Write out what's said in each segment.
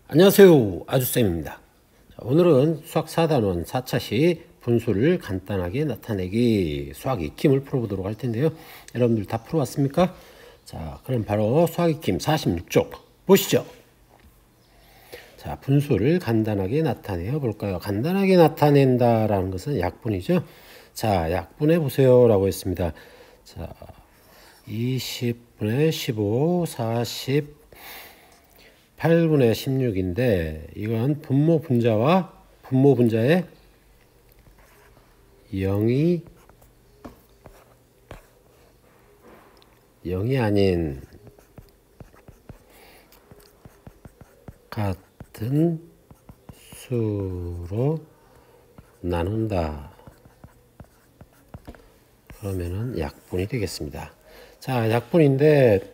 안녕하세요. 아주쌤입니다. 자, 오늘은 수학 4단원 4차시 분수를 간단하게 나타내기 수학 익힘을 풀어보도록 할 텐데요. 여러분들 다 풀어왔습니까? 자, 그럼 바로 수학 익힘 46쪽 보시죠. 자, 분수를 간단하게 나타내 볼까요? 간단하게 나타낸다라는 것은 약분이죠. 자, 약분해 보세요 라고 했습니다. 자, 20분의 15, 40, 8분의 16인데 이건 분모 분자와 분모 분자의 0이 아닌 같은 수로 나눈다. 그러면은 약분이 되겠습니다. 자, 약분인데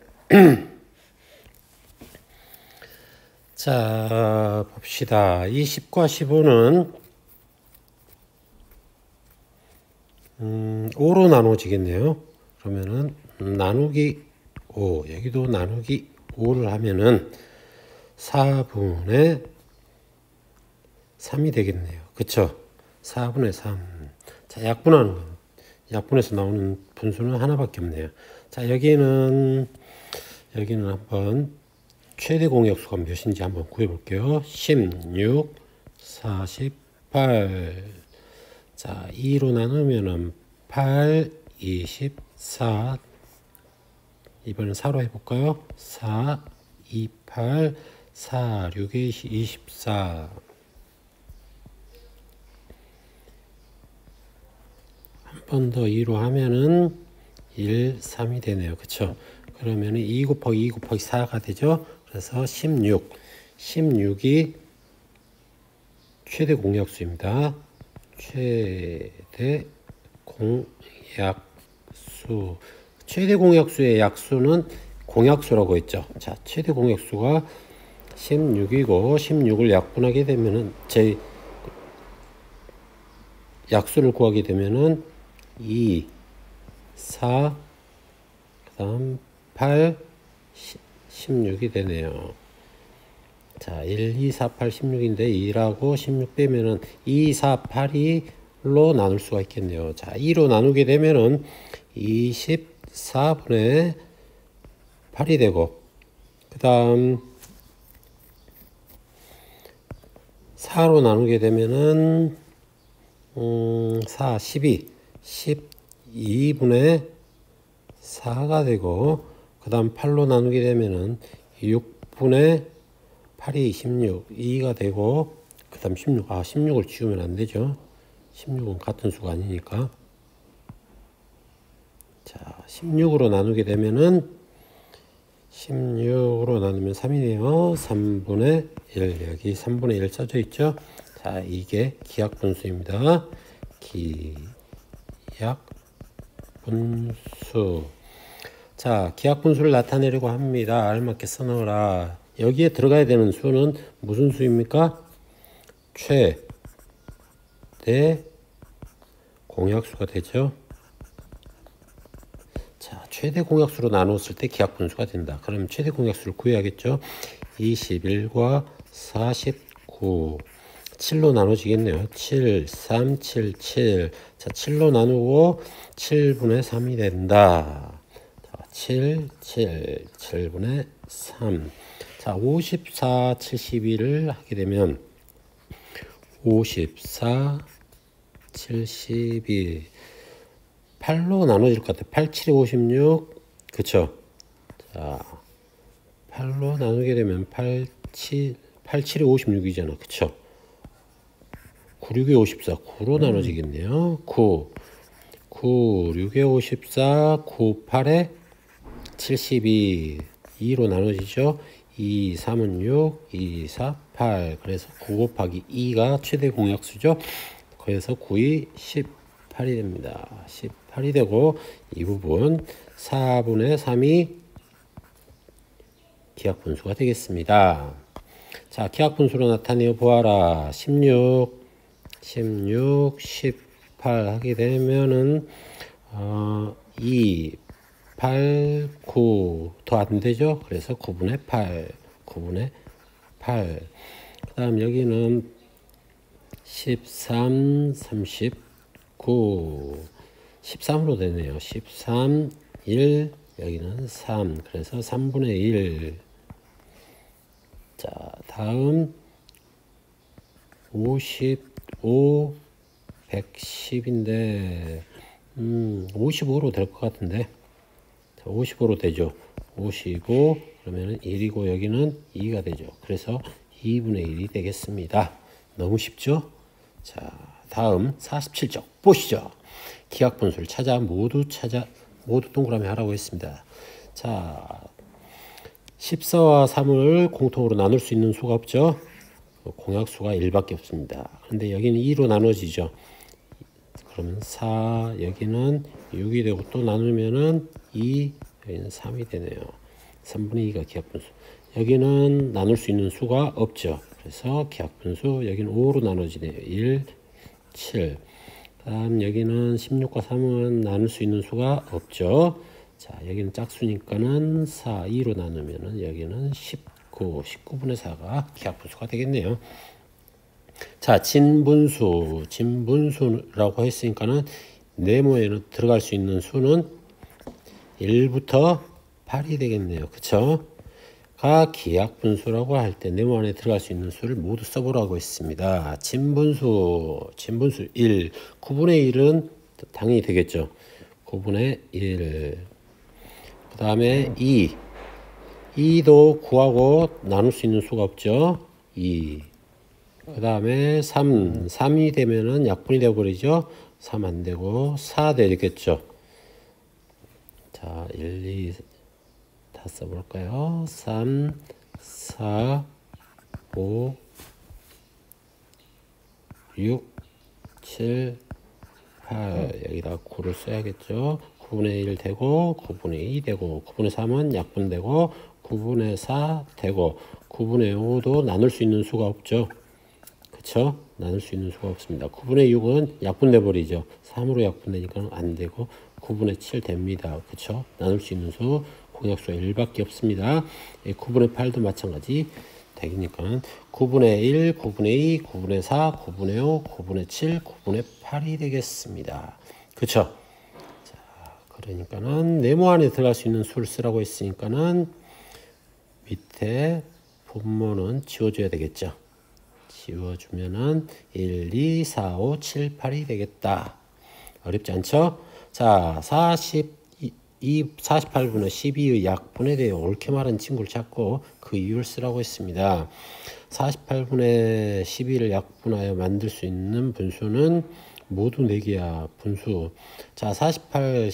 자, 봅시다. 이 10과 15는 5로 나눠지겠네요. 그러면은 나누기 5, 여기도 나누기 5를 하면은 4분의 3이 되겠네요. 그쵸? 4분의 3. 자, 약분하는 건, 약분에서 나오는 분수는 하나밖에 없네요. 자, 여기는 한번 최대 공약수가 몇인지 한번 구해볼게요. 16, 48. 자, 2로 나누면은 8, 24. 이번엔 4로 해볼까요? 4, 2, 8, 4, 6에 24. 한 번 더 2로 하면은 1, 3이 되네요. 그쵸? 그러면은 2 곱하기 2 곱하기 4가 되죠? 그래서 16이 최대 공약수입니다. 최대 공약수. 최대 공약수의 약수는 공약수라고 했죠. 자, 최대 공약수가 16이고 16을 약분하게 되면은 약수를 구하게 되면은 2, 4, 그다음 8, 16이 되네요. 자, 1, 2, 4, 8, 16인데 2라고 16 빼면은 2, 4, 8로 나눌 수가 있겠네요. 자, 2로 나누게 되면은 24분의 8이 되고, 그 다음 4로 나누게 되면은 4, 12, 12분의 4가 되고, 그 다음 8로 나누게 되면은 6분의 8이 16, 2가 되고, 그 다음 16, 16을 지우면 안 되죠. 16은 같은 수가 아니니까. 자, 16으로 나누게 되면은 16으로 나누면 3이네요. 3분의 1, 여기 3분의 1 써져 있죠. 자, 이게 기하분수입니다. 기하분수. 자, 기하분수를 나타내려고 합니다. 알맞게 써놓으라. 여기에 들어가야 되는 수는 무슨 수입니까? 최대 공약수가 되죠. 자, 최대 공약수로 나누었을 때 기하분수가 된다. 그럼 최대 공약수를 구해야겠죠. 21과 49. 7로 나눠지겠네요. 7, 3, 7, 7. 자, 7로 나누고 7분의 3이 된다. 자, 7, 7, 7분의 3. 자, 54, 72를 하게 되면 54, 72. 8로 나눠질 것 같아요. 8, 7에 56. 그쵸? 자, 8로 나누게 되면 8, 7에 56이잖아. 그쵸? 9, 6에 54. 9로 나눠지겠네요. 9, 6에 54. 9, 8에 72. 2로 나눠지죠. 2, 3은 6. 2, 4, 8. 그래서 9 곱하기 2가 최대 공약수죠. 그래서 9이 18이 됩니다. 18이 되고 이 부분 4분의 3이 기하분수가 되겠습니다. 자, 기하분수로 나타내어 보아라. 16, 18 하게 되면은 2, 8, 9 더 안 되죠? 그래서 9분의 8, 8. 그 다음 여기는 13, 39. 13으로 되네요. 13, 1, 여기는 3. 그래서 3분의 1. 자, 다음 55, 110인데 55로 될 것 같은데. 자, 55로 되죠. 55 그러면 1이고 여기는 2가 되죠. 그래서 2분의 1이 되겠습니다. 너무 쉽죠? 자, 다음 47쪽 보시죠. 기하분수를 모두 동그라미 하라고 했습니다. 자, 14와 3을 공통으로 나눌 수 있는 수가 없죠. 공약수가 1밖에 없습니다. 그런데 여기는 2로 나눠지죠. 그러면 4, 여기는 6이 되고 또 나누면은 2, 여기는 3이 되네요. 3분의 2가 기하분수. 여기는 나눌 수 있는 수가 없죠. 그래서 기하분수 여기는 5로 나눠지네요. 1, 7. 다음 여기는 16과 3은 나눌 수 있는 수가 없죠. 자, 여기는 짝수니까는 4, 2로 나누면은 여기는 19분의 4가 기하분수가 되겠네요. 자, 진분수라고 했으니까는 네모에는 들어갈 수 있는 수는 1부터 8이 되겠네요. 그쵸? 가 기하분수라고 할 때 네모 안에 들어갈 수 있는 수를 모두 써보라고 했습니다. 진분수 1, 9분의 1은 당연히 되겠죠. 9분의 1. 그 다음에 2도 구하고 나눌 수 있는 수가 없죠. 2. 그 다음에 3이 되면은 약분이 되어버리죠. 3 안 되고 4 되겠죠. 자, 1, 2, 다 써볼까요? 3, 4, 5, 6, 7, 8. 여기다 9를 써야겠죠. 9분의 1 되고 9분의 2 되고 9분의 3은 약분되고 9분의 4 되고 9분의 5도 나눌 수 있는 수가 없죠. 그쵸? 나눌 수 있는 수가 없습니다. 9분의 6은 약분돼 버리죠. 3으로 약분되니까 안 되고 9분의 7 됩니다. 그쵸? 나눌 수 있는 수 공약수가 1밖에 없습니다. 9분의 8도 마찬가지 되니까 9분의 1, 9분의 2, 9분의 4, 9분의 5, 9분의 7, 9분의 8이 되겠습니다. 그쵸? 자, 그러니까는 네모 안에 들어갈 수 있는 수를 쓰라고 했으니까는 밑에 분모는 지워줘야 되겠죠. 지워주면은 1, 2, 4, 5, 7, 8이 되겠다. 어렵지 않죠? 자, 48분의 12의 약분에 대해 옳게 말한 친구를 찾고 그 이유를 쓰라고 했습니다. 48분의 12를 약분하여 만들 수 있는 분수는 모두 4개야. 분수. 자, 48,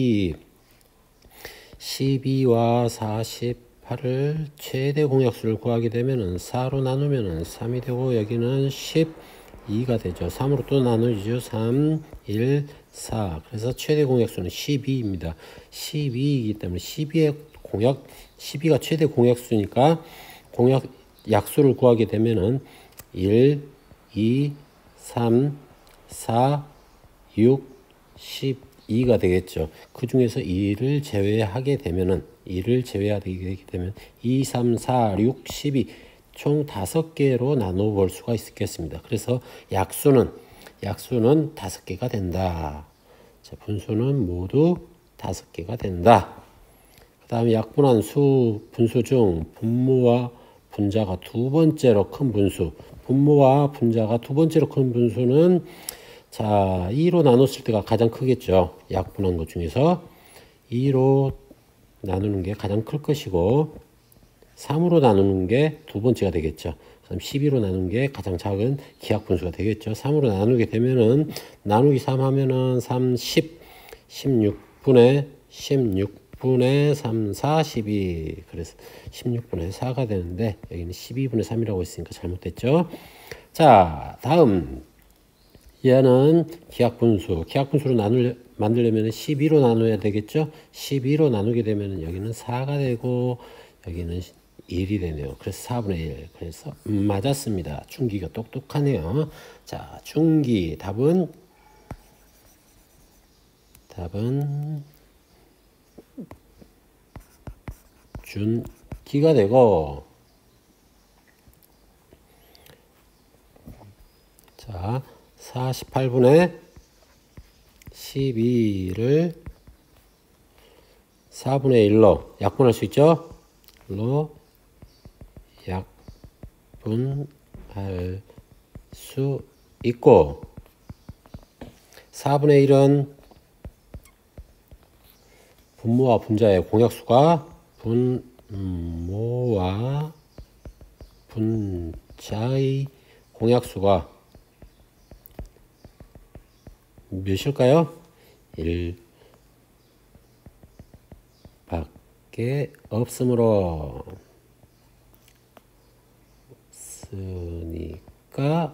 12와 48을 최대 공약수를 구하게 되면은 4로 나누면은 3이 되고 여기는 12가 되죠. 3으로 또 나누죠. 3, 1, 4. 그래서 최대 공약수는 12입니다. 12이기 때문에 12가 최대 공약수니까 약수를 구하게 되면은 1, 2, 3, 4, 6, 12가 되겠죠. 그 중에서 2를 제외하게 되면 2, 3, 4, 6, 12 총 5개로 나눠 볼 수가 있겠습니다. 그래서 약수는 5개가 된다. 자, 분수는 모두 5개가 된다. 그 다음에 약분한 분수 중 분모와 분자가 두 번째로 큰 분수. 분모와 분자가 두 번째로 큰 분수는 자, 2로 나눴을 때가 가장 크겠죠. 약분한 것 중에서 2로 나누는 게 가장 클 것이고 3으로 나누는 게 두 번째가 되겠죠. 그럼 12로 나누는 게 가장 작은 기하분수가 되겠죠. 3으로 나누게 되면은 나누기 3 하면은 16분의 3, 4, 12. 그래서 16분의 4가 되는데 여기는 12분의 3이라고 했으니까 잘못됐죠. 자, 다음 얘는 기하분수를 만들려면 12로 나눠야 되겠죠. 12로 나누게 되면 여기는 4가 되고 여기는 1이 되네요. 그래서 4분의 1. 그래서 맞았습니다. 중기가 똑똑하네요. 자, 중기 답은 준기가 되고 자, 48분의 12를 4분의 1로 약분할 수 있죠? 로 약분할 수 있고 4분의 1은 분모와 분자의 공약수가 분모와 분자의 공약수가 몇일까요? 1 밖에 없으므로 쓰니까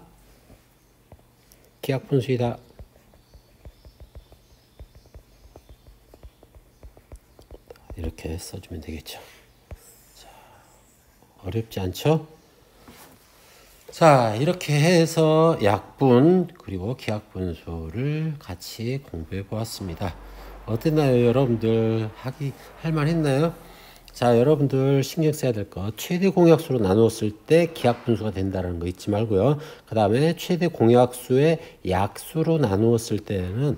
기하분수이다. 이렇게 써주면 되겠죠. 자, 어렵지 않죠? 자, 이렇게 해서 약분 그리고 기하분수를 같이 공부해 보았습니다. 어땠나요? 여러분들 할만 했나요? 자, 여러분들 신경 써야 될 거 최대 공약수로 나누었을 때 기하분수가 된다는 거 잊지 말고요. 그 다음에 최대 공약수의 약수로 나누었을 때는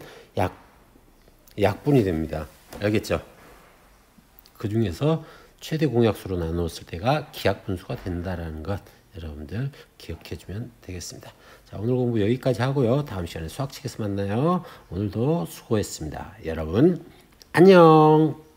약분이 됩니다. 알겠죠? 그 중에서 최대 공약수로 나누었을 때가 기하분수가 된다는 것 여러분들 기억해 주면 되겠습니다. 자, 오늘 공부 여기까지 하고요. 다음 시간에 수학책에서 만나요. 오늘도 수고했습니다. 여러분 안녕.